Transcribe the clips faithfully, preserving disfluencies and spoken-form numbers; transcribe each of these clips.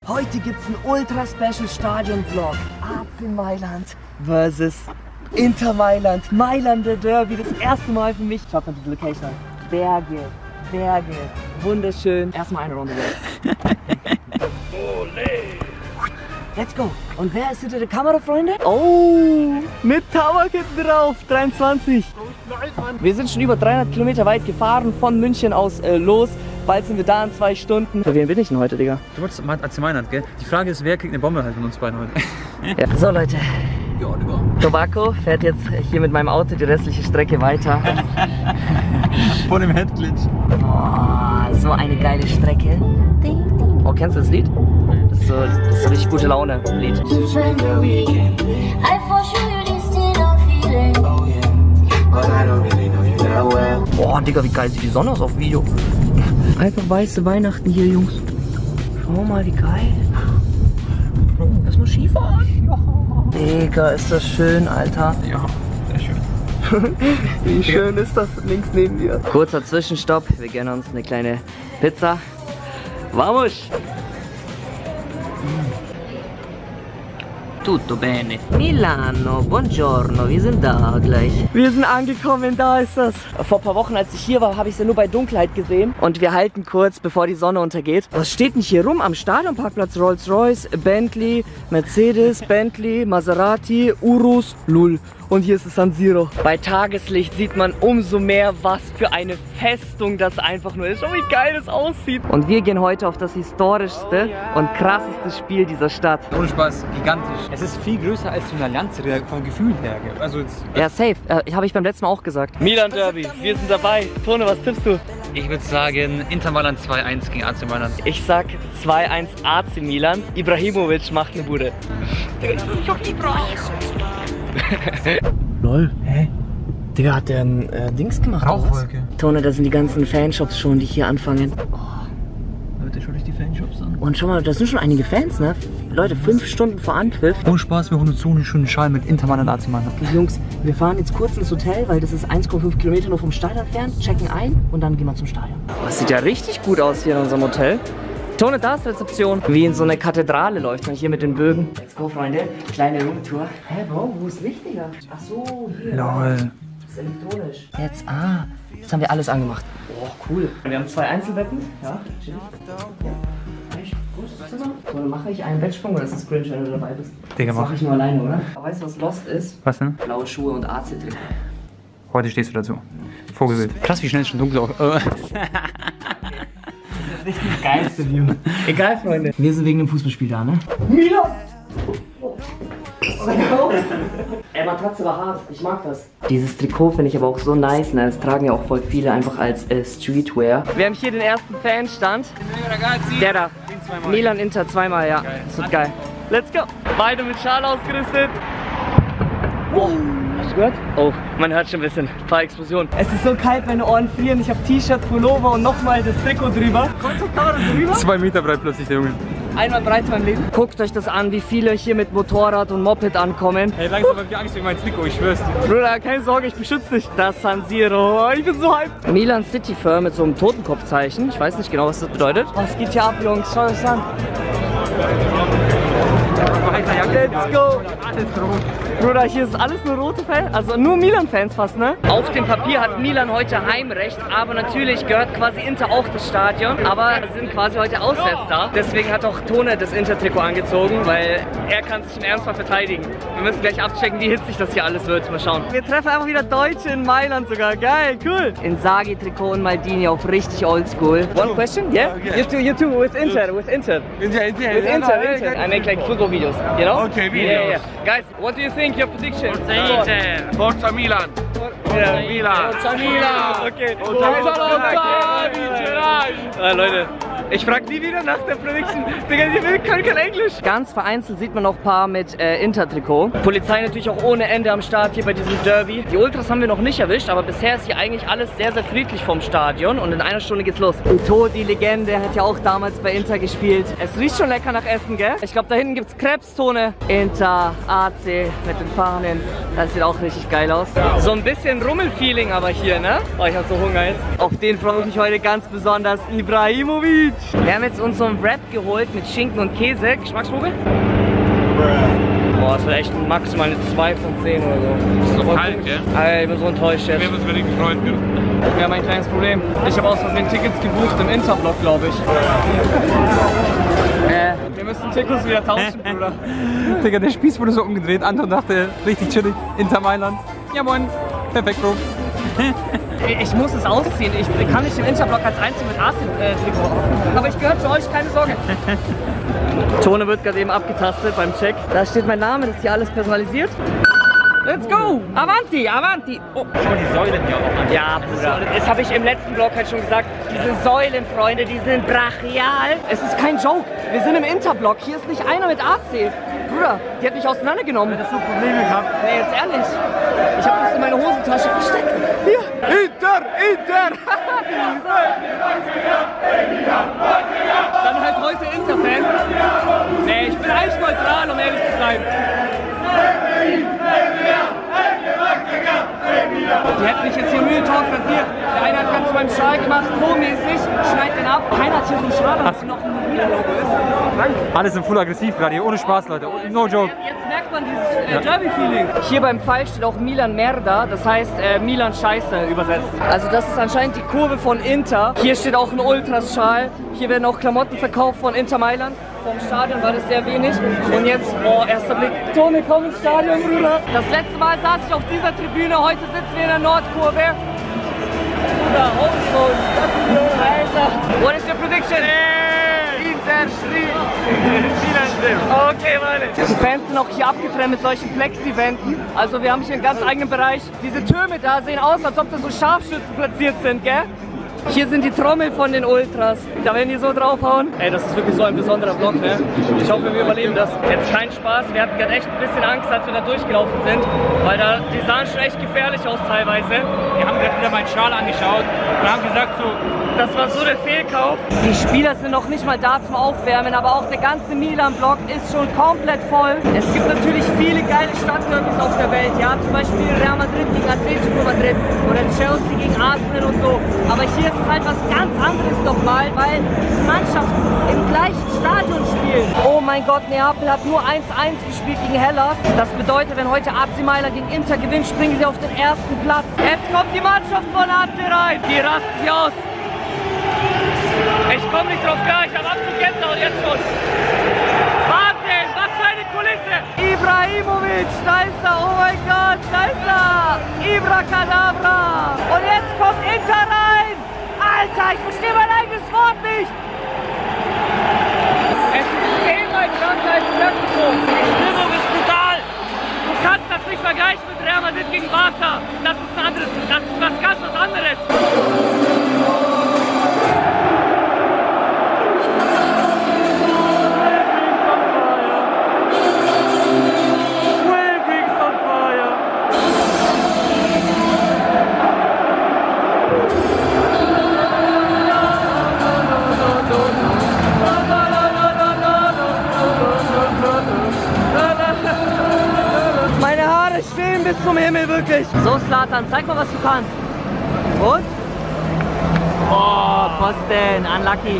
Heute gibt's einen Ultra-Special-Stadion-Vlog. A C Mailand versus Inter Mailand. Mailander Derby, das erste Mal für mich. Schaut mal diese Location an. Berge, Berge, wunderschön. Erstmal eine Runde weg. Let's go. Und wer ist hinter der Kamera, Freunde? Oh, mit Tabak hinten drauf, dreiundzwanzig. Wir sind schon über dreihundert Kilometer weit gefahren, von München aus äh, los. Bald sind wir da in zwei Stunden. Für wen bin ich denn heute, Digga? Du wolltest mal A C Mailand, gell? Die Frage ist, wer kriegt eine Bombe halt von uns beiden heute? Ja. So, Leute. Ja, Digga. Tobacco fährt jetzt hier mit meinem Auto die restliche Strecke weiter. Vor dem Headglitch. Oh, so eine geile Strecke. Oh, kennst du das Lied? Das ist so, das ist so richtig gute Laune Lied. Boah, Digga, wie geil sieht die Sonne aus auf dem Video. Einfach weiße Weihnachten hier, Jungs. Schau mal, wie geil. Erstmal Skifahren. Ja. Digga, ist das schön, Alter. Ja, sehr schön. Wie schön ist das links neben dir. Kurzer Zwischenstopp. Wir gönnen uns eine kleine Pizza. Vamos! Tutto bene. Milano, buongiorno, wir sind da gleich. Wir sind angekommen, da ist das. Vor ein paar Wochen, als ich hier war, habe ich es ja nur bei Dunkelheit gesehen. Und wir halten kurz, bevor die Sonne untergeht. Was steht denn hier rum am Stadionparkplatz? Rolls-Royce, Bentley, Mercedes, Bentley, Maserati, Urus, Lul. Und hier ist es San Siro. Bei Tageslicht sieht man umso mehr, was für eine Festung das einfach nur ist. Schau, wie geil das aussieht. Und wir gehen heute auf das historischste und krasseste Spiel dieser Stadt. Ohne Spaß, gigantisch. Es ist viel größer als so eine Allianz vom Gefühl her. Also jetzt, ja, safe. Äh, habe ich beim letzten Mal auch gesagt. Milan Derby, wir sind dabei. Tone, was tippst du? Ich würde sagen, Inter Mailand zwei eins gegen A C Mailand. Ich sag zwei eins A C Milan. Ibrahimovic macht eine Bude. Ich hoffe, Lol. Hä? Digga, hat der ein äh, Dings gemacht? Rauchwolke. Tone, da sind die ganzen Fanshops schon, die hier anfangen. Oh. Leute, schaut euch die Fanshops an. Und schau mal, das sind schon einige Fans, ne? Leute, fünf Stunden vor Anpfiff. Ohne Spaß, wir holen uns so einen schönen Schal mit Inter Mailand A C Mailand. Jungs, wir fahren jetzt kurz ins Hotel, weil das ist eins Komma fünf Kilometer nur vom Stadion entfernt, checken ein und dann gehen wir zum Stadion. Das sieht ja richtig gut aus hier in unserem Hotel. Tone, da ist Rezeption. Wie in so eine Kathedrale läuft man hier mit den Bögen. Let's go, Freunde. Kleine Roomtour. Hä, Bro, wo ist Licht, Digga? Ach so, hier. Lol. Das ist elektronisch. Jetzt, ah, jetzt haben wir alles angemacht. Oh, cool. Wir haben zwei Einzelbetten. Ja, chillig. Ja. Echt großes Zimmer. So, dann mache ich einen Bettsprung, oder ist das cringe, wenn du dabei bist? Digga, das mach. mache ich nur alleine, oder? Aber weißt du, was lost ist? Was denn? Blaue Schuhe und A C-Trikot. Heute stehst du dazu. Vogelwild. Krass, wie schnell es schon dunkel auch. Das ist nicht das geilste View. Egal, Freunde. Wir sind wegen dem Fußballspiel da, ne? Milan! Oh. Ey, Matratze war hart. Ich mag das. Dieses Trikot finde ich aber auch so nice, ne? Das tragen ja auch voll viele einfach als äh, Streetwear. Wir haben hier den ersten Fanstand. Der da. Milan Inter zweimal, ja. Geil. Das wird geil. Let's go. Beide mit Schal ausgerüstet. Wow. Hast du gehört? Oh, man hört schon ein bisschen. Ein paar Explosionen. Es ist so kalt, meine Ohren frieren. Ich habe T-Shirt, Pullover und nochmal das Trikot drüber. Kommt so klar das drüber? Zwei Meter breit plötzlich, der Junge. Einmal breit mein Leben. Guckt euch das an, wie viele hier mit Motorrad und Moped ankommen. Hey, langsam hab ich Angst wegen meinem Trikot, ich schwör's dir. Bruder, keine Sorge, ich beschütze dich. Das San Siro. Ich bin so hyped. Milan City Fair mit so einem Totenkopfzeichen. Ich weiß nicht genau, was das bedeutet. Was geht hier ab, Jungs? Schaut euch an. Let's go! Bruder, hier ist alles nur rote Fans, also nur Milan-Fans fast, ne? Auf dem Papier hat Milan heute Heimrecht, aber natürlich gehört quasi Inter auch das Stadion, aber sind quasi heute auswärts da. Deswegen hat auch Tone das Inter-Trikot angezogen, weil er kann sich im Ernstfall verteidigen. Wir müssen gleich abchecken, wie hitzig das hier alles wird. Mal schauen. Wir treffen einfach wieder Deutsche in Mailand sogar. Geil, cool. Inzaghi-Trikot und Maldini auf richtig oldschool. One question? Yeah? You too, you too, with Inter, with Inter. Inter, Inter, With Inter, Inter. I make like football videos, you know? Okay, videos. Yeah, yeah. Guys, what do you think? Your prediction? Inter. Forza Milan. Yeah. Milan. Forza Milan. Okay. Ah, Leute, ich frag nie wieder nach der Prediction. Digga, die können kein Englisch. Ganz vereinzelt sieht man noch ein paar mit äh, Inter-Trikot. Polizei natürlich auch ohne Ende am Start hier bei diesem Derby. Die Ultras haben wir noch nicht erwischt, aber bisher ist hier eigentlich alles sehr, sehr friedlich vom Stadion. Und in einer Stunde geht's los. Uto, die Legende, hat ja auch damals bei Inter gespielt. Es riecht schon lecker nach Essen, gell? Ich glaube, da hinten gibt's Krebstone. Inter, A C mit den Fahnen. Das sieht auch richtig geil aus. So ein bisschen Rummelfeeling aber hier, ne? Oh, ich hab so Hunger jetzt. Auf den freue ich mich heute ganz besonders. Ibrahimovic. Wir haben jetzt uns so einen Wrap geholt mit Schinken und Käse. Geschmacksprobe? Boah, das wäre echt maximal eine zwei von zehn oder so. Das ist doch kalt, gell? Alter, ich bin so enttäuscht jetzt. Wir müssen wirklich freuen, gell? Wir haben ein kleines Problem. Ich habe aus Versehen Tickets gebucht im Interblock, glaube ich. äh, wir müssen Tickets wieder tauschen, Bruder. Digga, der Spieß wurde so umgedreht. Anton dachte, richtig chillig, Inter Mailand. Ja moin, perfekt, Bro. Ich muss es ausziehen. Ich kann nicht im Interblock als Einziger mit Arsenal-Trikot. Aber ich gehöre zu euch, keine Sorge. Tone wird gerade eben abgetastet beim Check. Da steht mein Name, das ist hier alles personalisiert. Let's go! Avanti, Avanti! Oh. Schau mal die Säulen hier auch an. Ja, Bruder. Das habe ich im letzten Vlog halt schon gesagt. Diese Säulen, Freunde, die sind brachial. Es ist kein Joke. Wir sind im Interblock. Hier ist nicht einer mit A C. Bruder, die hat mich auseinandergenommen. Hast du Probleme gehabt? Nee, jetzt ehrlich. Ich habe das in meine Hosentasche versteckt. Hier. Inter, Inter! Dann halt heute Inter-Fan. Nee, ich bin eigentlich neutral, um ehrlich zu sein. Die hätten mich jetzt hier Mühlentalk rasiert. Der eine hat ganz zu meinem Schal gemacht, so mäßig, schneidet den ab. Keiner hat hier so einen Schal, dass noch ein Milan-Logo ist. Alles sind voll aggressiv gerade hier, ohne Spaß, Leute. No joke. Jetzt merkt man dieses äh, Derby-Feeling. Hier beim Pfeil steht auch Milan Merda, das heißt äh, Milan Scheiße übersetzt. Also das ist anscheinend die Kurve von Inter. Hier steht auch ein Ultras-Schal. Hier werden auch Klamotten verkauft von Inter Mailand. Vom Stadion war das sehr wenig. Und jetzt, oh, erster Blick. Tone, komm ins Stadion, Bruder. Das letzte Mal saß ich auf dieser Tribüne, heute sitzen wir in der Nordkurve. Bruder, Hauslos. Alter. What is your prediction? Inter Schritt. Okay, meine. Die Fans sind auch hier abgetrennt mit solchen Plexi-Wänden. Also wir haben hier einen ganz eigenen Bereich. Diese Türme da sehen aus, als ob da so Scharfschützen platziert sind, gell? Hier sind die Trommeln von den Ultras. Da werden die so draufhauen. Ey, das ist wirklich so ein besonderer Vlog, ne? Ich hoffe, wir überleben das. Jetzt kein Spaß. Wir hatten gerade echt ein bisschen Angst, als wir da durchgelaufen sind. Weil da, die sahen schon echt gefährlich aus teilweise. Wir haben gerade wieder meinen Schal angeschaut und haben gesagt so, das war so der Fehlkauf. Die Spieler sind noch nicht mal da zum Aufwärmen, aber auch der ganze Milan-Block ist schon komplett voll. Es gibt natürlich viele geile Stadtderbys auf der Welt, ja, zum Beispiel Real Madrid gegen Atletico Madrid oder Chelsea gegen Arsenal und so. Aber hier ist es halt was ganz anderes nochmal, weil diese Mannschaften im gleichen Stadion spielen. Oh mein Gott, Neapel hat nur eins eins gespielt gegen Hellas. Das bedeutet, wenn heute A C Mailand gegen Inter gewinnt, springen sie auf den ersten Platz. Jetzt kommt die Mannschaft von A C rein. Die rasten sich aus. Ich komme nicht drauf klar, ich habe absolut Gänsehaut jetzt schon. Wahnsinn, was für eine Kulisse. Ibrahimovic, da ist er, oh mein Gott, da ist er. Ibracadabra. Und jetzt kommt Inter rein. Alter, ich verstehe mein eigenes Wort nicht. Es ist zehnmal krasser als Mexiko. Die Stimmung ist brutal. Du kannst das nicht vergleichen mit Real Madrid gegen Barca. Das ist ein anderes, das ist was ganz was anderes. Bis zum Himmel, wirklich. So, Zlatan, zeig mal, was du kannst. Und? Oh, Pfosten, unlucky.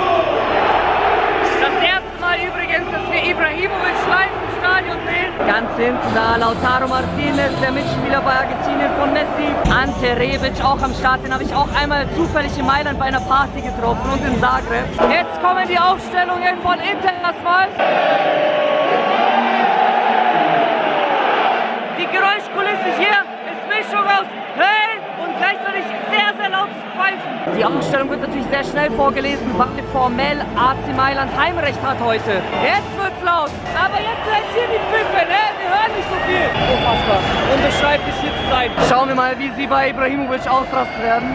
Das erste Mal übrigens, dass wir Ibrahimovic live im Stadion sehen. Ganz hinten da Lautaro Martinez, der Mitspieler bei Argentinien von Messi. Ante Rebic auch am Start, den habe ich auch einmal zufällig in Mailand bei einer Party getroffen und in Zagreb. Jetzt kommen die Aufstellungen von Inter erstmal. Die Geräuschkulisse hier ist Mischung aus Hey und gleichzeitig sehr, sehr lautes Pfeifen. Die Aufstellung wird natürlich sehr schnell vorgelesen, weil formell A C Mailand Heimrecht hat heute. Jetzt wird's laut, aber jetzt seid hier die Pfiffe, ne? Wir hören nicht so viel. Unfassbar. Unbeschreiblich hier zu sein. Schauen wir mal, wie sie bei Ibrahimovic ausrasten werden.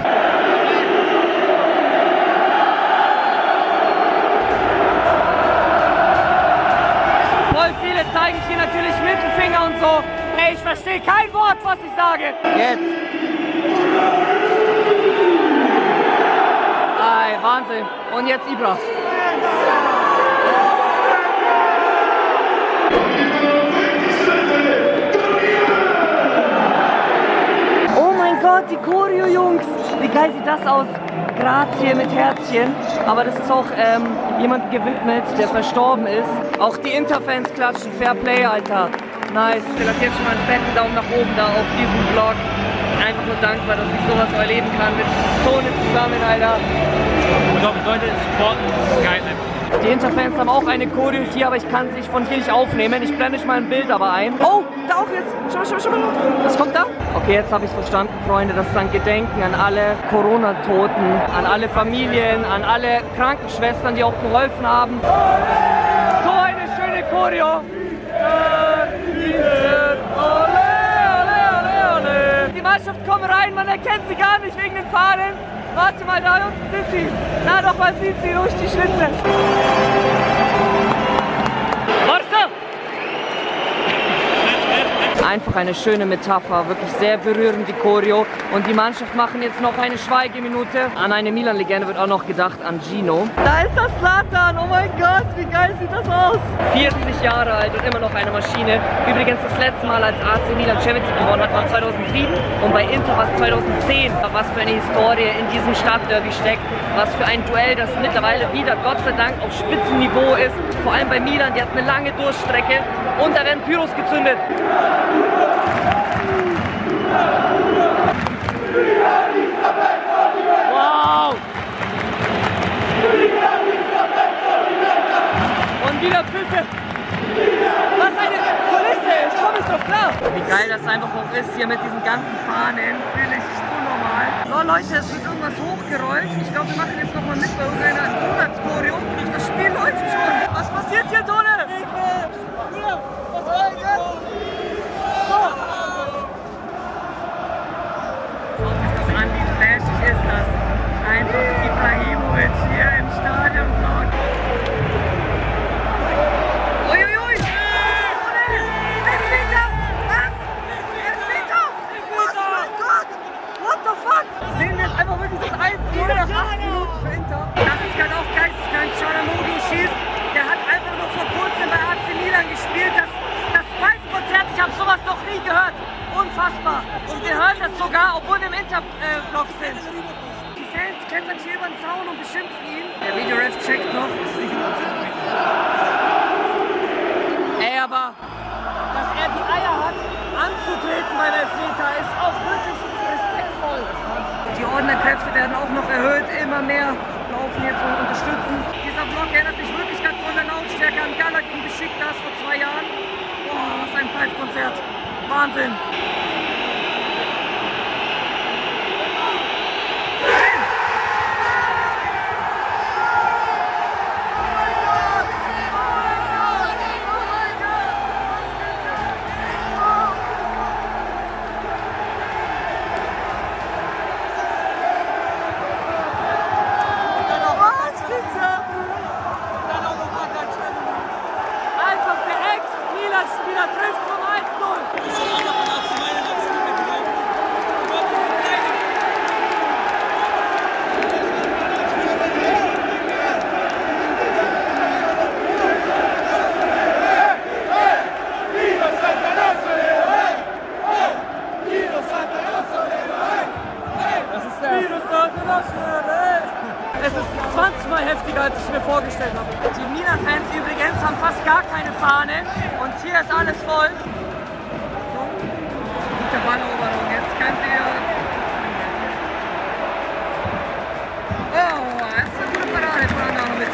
Voll viele zeigen hier natürlich Mittelfinger und so. Ey, ich verstehe kein Wort, was ich sage. Jetzt. Ey, Wahnsinn. Und jetzt Ibra. Oh mein Gott, die Choreo, Jungs. Wie geil sieht das aus? Grazie mit Herzchen. aber das ist auch ähm, jemandem gewidmet, der verstorben ist. Auch die Interfans klatschen, Fair Play, Alter. Nice. Ich lasse jetzt schon mal einen fetten Daumen nach oben da auf diesem Vlog. Einfach nur dankbar, dass ich sowas erleben kann mit Tone zusammen, Alter. Und auch Leute supporten, geil. Die Interfans haben auch eine Choreo hier, aber ich kann sie von hier nicht aufnehmen. Ich blende euch mal ein Bild aber ein. Oh, da auch jetzt. Schau mal, schau mal, schau mal. Was kommt da? Okay, jetzt habe ich es verstanden, Freunde. Das ist ein Gedenken an alle Corona-Toten, an alle Familien, an alle Krankenschwestern, die auch geholfen haben. So eine schöne Choreo. Die Mannschaft kommt rein, man erkennt sie gar nicht wegen den Fahnen. Warte mal, da unten sind sie. Na doch, man sieht sie durch die Schlitze. Einfach eine schöne Metapher, wirklich sehr berührend die Choreo. Und die Mannschaft machen jetzt noch eine Schweigeminute. An eine Milan-Legende wird auch noch gedacht, an Gino. Da ist das Zlatan, oh mein Gott, wie geil sieht das aus. vierzig Jahre alt und immer noch eine Maschine. Übrigens das letzte Mal, als A C Milan Champions League gewonnen hat, war zweitausendsieben. Und bei Inter war es zweitausendzehn. Was für eine Historie in diesem Stadtderby steckt. Was für ein Duell, das mittlerweile wieder, Gott sei Dank, auf Spitzenniveau ist. Vor allem bei Milan, die hat eine lange Durchstrecke. Und da werden Pyros gezündet. Wow! Und wieder Pfiffe! Was eine Kulisse! Ich komme nicht drauf klar! Wie geil das einfach auch ist hier mit diesen ganzen Fahnen. Fühle ich unnormal. So Leute, es wird irgendwas hochgerollt. Ich glaube, wir machen jetzt nochmal mit bei irgendeiner Zusatzchoreo. Das Spiel läuft schon. Was passiert hier, Tone? Ist das einfach Ibrahimovic hier im Stadion-Vlog. Uiuiui! Elfmeter! Was? Elfmeter! Oh mein Gott! What the fuck? Sehen wir jetzt einfach wirklich das eins null nach acht Minuten für Inter. Das ist gerade auch geisteskrank. Çalhanoğlu schießt. Der hat einfach nur vor kurzem bei A C Milan gespielt. Das, das Pfeifkonzert, ich habe sowas noch nie gehört. Unfassbar. Und wir hören das sogar, obwohl wir im Inter-Vlog sind. Die Fans klettern hier über den Zaun und beschimpfen ihn. Der Videoref checkt noch. Ey, aber dass er die Eier hat, anzutreten beim Elfmeter, ist auch wirklich respektvoll. Die Ordnerkräfte werden auch noch erhöht. Immer mehr laufen jetzt und unterstützen. Dieser Vlog erinnert mich wirklich ganz von der Lautstärke an Gala gegen Besiktas vor zwei Jahren. Boah, was ein Pfeifkonzert. Wahnsinn! Einfach der Ex-Milan-Spieler trifft zum eins null! Es ist zwanzig Mal heftiger, als ich mir vorgestellt habe. Die Milan-Fans übrigens haben fast gar keine Fahne und hier ist alles voll. So, gute Balleroberung, jetzt könnt ihr... Oh, das ist eine gute Parade von Andanovic.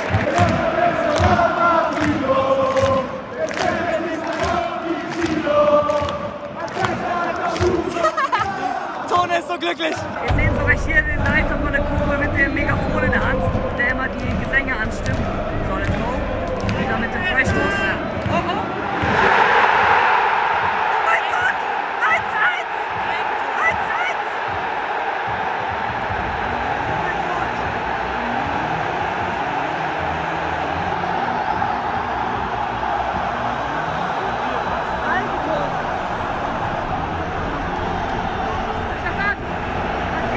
Tone ist so glücklich. Ihr seht sogar hier den Leiter von der Kurve mit dem Megafon in der Hand, der immer die Gesänge anstimmt. So, let's go. Wieder mit dem Freistoß. Oh, oh. Oh mein Gott! eins eins! eins eins! Eigentor! Was ist das an? Was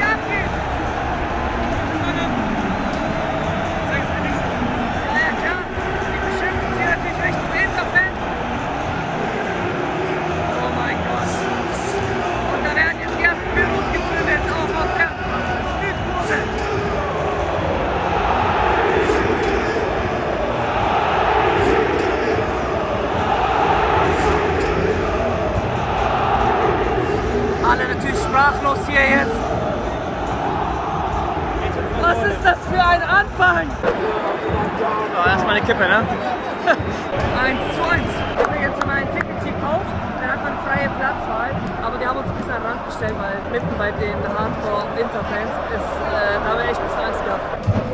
für ein Anfang! So, erstmal eine Kippe, ne? eins zu eins. Wenn wir jetzt mal ein Ticket hier kauft, dann hat man freie Platzwahl. Aber die haben uns ein bisschen an den Rand gestellt, weil mitten bei den Hardcore- und Interfans ist, äh, da haben wir echt ein bisschen Angst gehabt.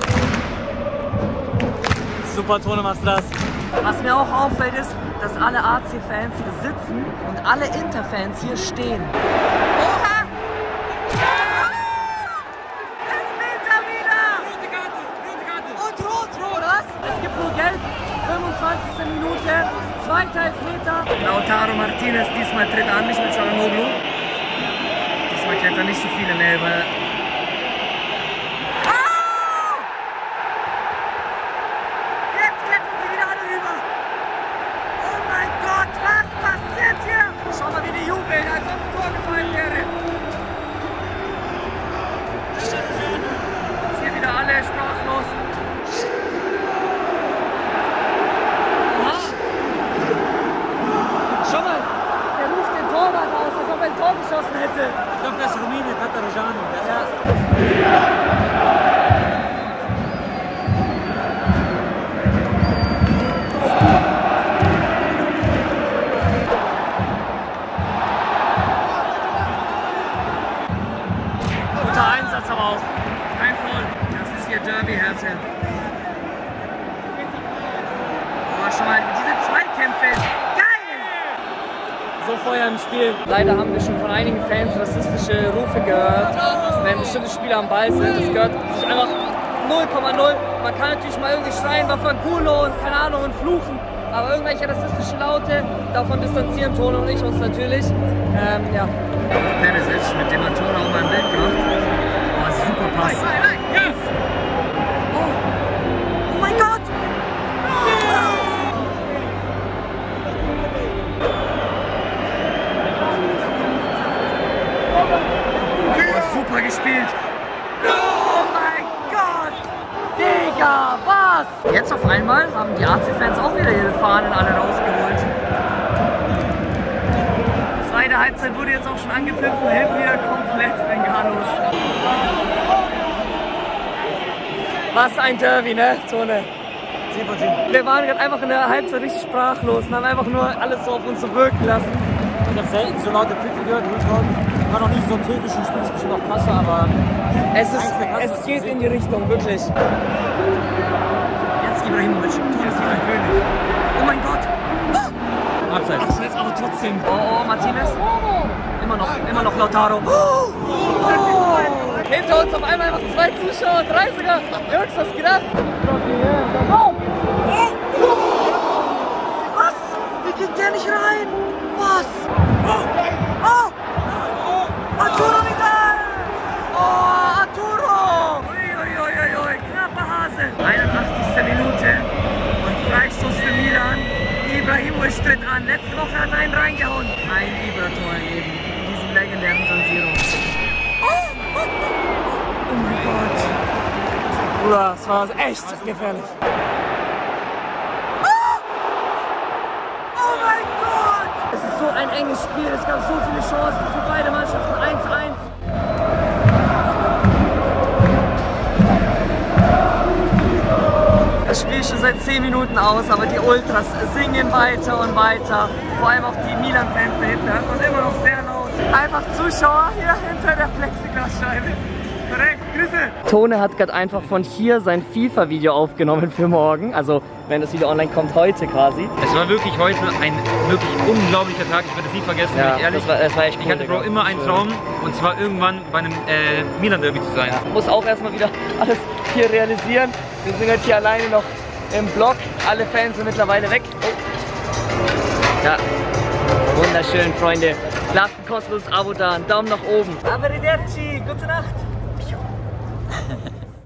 Super, Tone, machst du das? Was mir auch auffällt ist, dass alle A C-Fans sitzen und alle Interfans hier stehen. Oha! Elfmeter wieder! Rote Karte, rote Karte. Und rot, rot, was? Es gibt nur Gelb, fünfundzwanzigste Minute, zweiter Elfmeter. Lautaro Martinez diesmal tritt an, nicht mit Çalhanoğlu. Diesmal kennt er nicht so viele mehr über... Ich glaube, das ist Rumine, Katarajano. Ja. Guter Einsatz aber auch. Kein Foul. Das ist hier Derby-Härte. Oh, schau mal, diese Zweikämpfe. So vorher im Spiel. Leider haben wir schon von einigen Fans rassistische Rufe gehört, wenn bestimmte Spieler am Ball sind. Das gehört sich einfach null Komma null. Man kann natürlich mal irgendwie schreien, Vafanculo und keine Ahnung und fluchen, aber irgendwelche rassistische Laute, davon distanzieren Tone und ich uns natürlich. Ähm, ja. Perisic, mit dem hat Tone auch mal ein Bild gemacht. Oh, super Pass. Yes. Oh. Oh mein Gott! Super gespielt. Oh mein Gott! Digga, was? Jetzt auf einmal haben die A C-Fans auch wieder ihre Fahnen alle rausgeholt. Zweite Halbzeit wurde jetzt auch schon angepfiffen, hinten wieder komplett bengalos. Was ein Derby, ne, Tone? zehn von zehn. Wir waren gerade einfach in der Halbzeit richtig sprachlos und haben einfach nur alles so auf uns so wirken lassen. Ich habe selten so laute Pfiffe gehört. Ich war noch nie so im türkischen Spiel, ist bestimmt noch krasser, aber es, ist, es geht in die Richtung, wirklich. Jetzt Ibrahimovic, Tor ist ein König. Oh mein Gott! Oh. Abseits. Abseits, aber trotzdem. Oh, oh, Martinez. Immer noch, immer noch Lautaro. Oh. Oh. Hinter uns auf einmal einfach zwei Zuschauer, drei sogar. Jungs, was geht ab? Was? Wie geht der nicht rein? Was? Oh! Oh! Arturo Vidal! Oh, Arturo! Uiuiuiui, knapper Hase. einundachtzigste Minute und Freistoß für Milan. Ibrahimovic tritt an. Letzte Woche hat er einen reingehauen. Ein Ibra-Tor eben in diesem legendären San Siro. Oh! Oh mein Gott! Bruder, das war echt gefährlich. Es ist so ein enges Spiel, es gab so viele Chancen für beide Mannschaften, eins zu eins. Das Spiel ist schon seit zehn Minuten aus, aber die Ultras singen weiter und weiter. Vor allem auch die Milan-Fans da hinten, hört man immer noch sehr laut. Einfach Zuschauer hier hinter der Plexiglasscheibe. Korrekt, Grüße! Tone hat gerade einfach von hier sein FIFA-Video aufgenommen für morgen. Also, wenn das Video online kommt, heute quasi. Es war wirklich heute ein wirklich unglaublicher Tag. Ich werde es nie vergessen, ja, bin ich ehrlich. Das war, das war echt ich hatte Bro immer einen Traum, und zwar irgendwann bei einem äh, Milan-Derby zu sein. Ja, muss auch erstmal wieder alles hier realisieren. Wir sind jetzt hier alleine noch im Block. Alle Fans sind mittlerweile weg. Oh. Ja, wunderschön, Freunde. Lasst ein kostenloses Abo da, einen Daumen nach oben. Arrivederci, gute Nacht.